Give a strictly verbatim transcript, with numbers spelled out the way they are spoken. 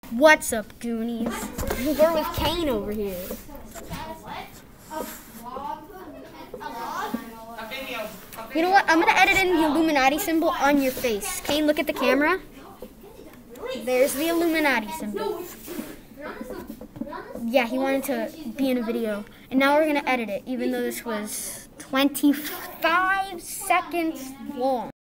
What's up, Goonies? We're with Kane over here. You know what? I'm gonna edit in the Illuminati symbol on your face. Kane, look at the camera. There's the Illuminati symbol. Yeah, he wanted to be in a video. And now we're gonna edit it, even though this was twenty-five seconds long.